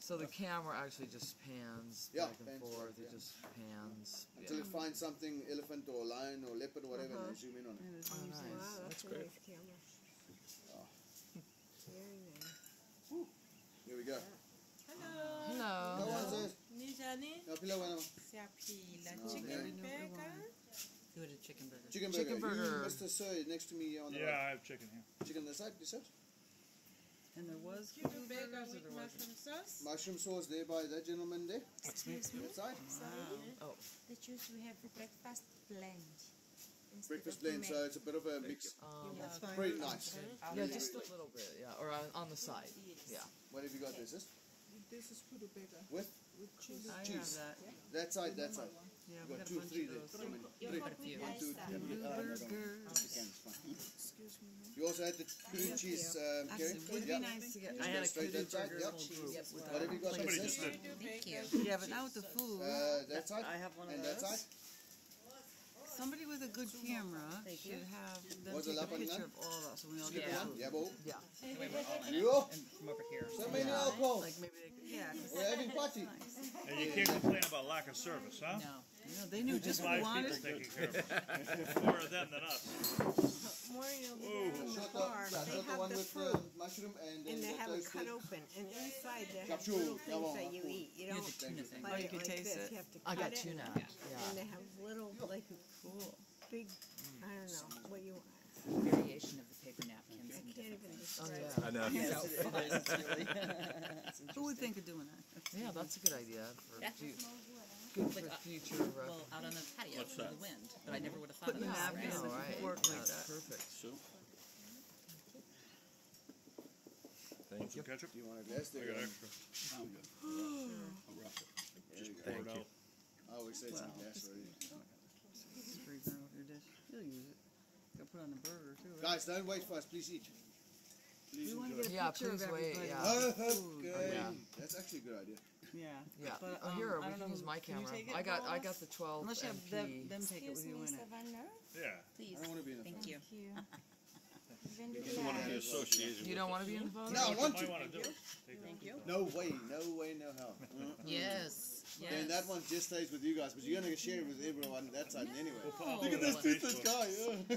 So the camera actually just pans back and forth. Yeah. It just pans. Until it finds something, elephant or lion or leopard or whatever, and then zoom in on it. Oh, nice. Wow, That's a great. nice camera. Oh. Very nice. Here we go. Hello. That one's it. Nijani, No, pila bueno. se apila No, chicken yeah. burger. Who had a chicken burger? Chicken burger. Chicken burger. You, Mr. Sir, next to me on the Yeah, right. I have chicken here. Chicken this side, you said? And there was Chicken burger with mushroom sauce. Mushroom sauce there by that gentleman there. Excuse me. That side. Oh, The juice we have breakfast blend. instead Breakfast of blend, milk. so it's a bit of a mix. That's fine. Very nice. yeah, just a little bit. Yeah, or on the side. Yeah. What have you got, this is? This is puro burger With? with cheese. I Cheese. have that. That side, that side. Yeah, You we got had a 2, bunch 3 of there. those. I mean, Your 3. coffee 1, 2, ice 3. Excuse me. You also had the green cheese, Kerry? Actually, would it be nice to get? I had a Straight kudu that side, burger yep. full group with What have you got, Somebody this just is? did. Thank you. Yeah, but not with the food. That side? I have one of And that those. side? Somebody with a good camera should have them Was it take a up on picture that? of all of us, so we all Get get the the one? food. Yeah, bo. Yeah. You? And from over here. So many alcohol. Like maybe they could, yeah. 'cause- We're having party. And you can't complain about lack of service, huh? No, they knew just what we 5 people wanted. taking care of it. More of them than us. Morning over Whoa. there in the Shut bar, the, they shut the have one the with fruit, the mushroom and then and they the have it cut toasted. open, and inside they have Capsule, little come things on, that you cool. eat. You Here's don't the tuna thing. bite Oh, you it can like taste this. it. You have to I cut got it, tuna. and Yeah. they have little, like, Cool. big, I don't know what you want. Variation of the paper napkins. I can't even Oh describe it. yeah. I know. Yes, it is. It's really. Who would think of doing that? Yeah, that's a good idea for Yeah. good for future. Well, out on the patio What's for the that? wind, but I never would have thought Put of the that. napkins no, and right? fork like That's that. perfect. Soup. Thank you. Some ketchup? Do you want a glass I there? got There extra. you go. Thank you. I always say it's a glass already. Free burn off your dish. You'll use it. Gotta put it on the burger too, right? Guys, don't wait for us. Please eat. Please We want to enjoy. get a Yeah, picture of please wait, everybody. yeah. Okay. Yeah. That's actually a good idea. Yeah. Yeah. But, Oh, here I we don't can know use who- my can you camera. take it I got for the us? 12 Unless you have MP. them take it with Excuse you me, in it. Savannah. Yeah. Please. I don't want to be in the Thank front. you. Thank you. You want to be associated You don't want to be in the photo? No, I want Might to. want to do it. Thank you. No way, no how. Yes. Yes. And that one just stays with you guys, but you're gonna share it with everyone that side anyway. Look Look at this toothless guy.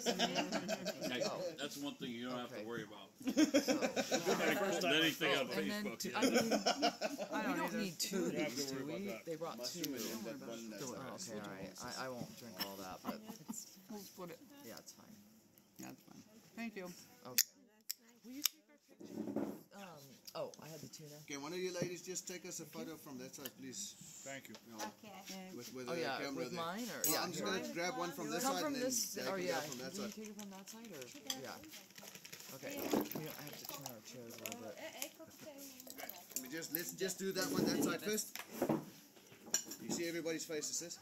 That's one thing you don't have Okay. to worry about. First time Anything I on saw it. And then, Facebook. I mean, we don't don't either. need two of You don't have these, to do worry we? about that. They brought Mushroom two. and that one that's Oh, okay, all right. I won't drink all that, but We'll split it. yeah, it's fine. That's fine. Thank you. Okay. Will you take our picture? Oh, I had the tuna. Okay, one of you ladies just take us a photo from that side, please. Thank you. You know, Okay. with Oh the yeah, camera with there. mine or Well, yeah. I'm just here. gonna grab one from this Come side from and this, then or take it yeah. out from that Do you side. take it from that side or yeah? Okay. I have to turn our chairs a little bit. Let's just do that one that side first. You see everybody's faces, sis?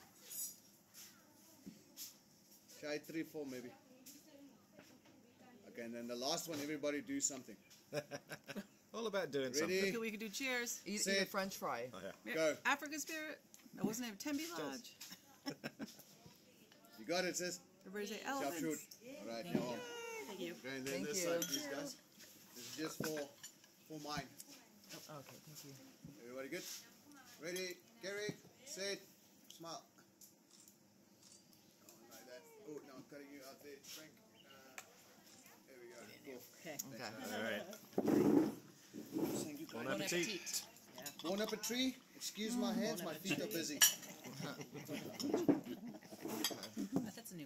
Try 3, 4 maybe. Okay, and then the last one, everybody do something. All about doing something. Ready? We could do cheers. Eat Sit. a French fry. Oh, yeah. Go. African spirit. That wasn't it. Tempe Lodge. You got it, sis. Everybody say Sharp shoot. elephants. All right, now on. Thank you. Okay, and then Thank this you. side, please, guys. This is just for mine. Oh, okay, thank you. Everybody good? Ready? Gary, sit, smile. Oh, like that. Oh, no, I'm cutting you out there, Frank. There we go. Cool. Okay. Okay. All right. Thank you, Bon guys. appetit. Bon appetit. Excuse my hands, my feet are busy. That's a new